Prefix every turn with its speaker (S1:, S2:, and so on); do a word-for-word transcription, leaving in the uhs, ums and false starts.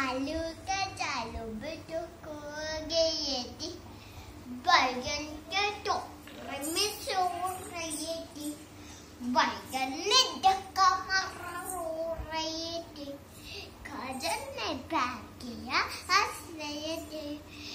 S1: आलू का चालू बेटो को गई थी, बैगन के टोकरे में सो रही थी, बैगन ने धक्का मारा रो रही थी, गाजर ने प्यार किया हंस रहे थे।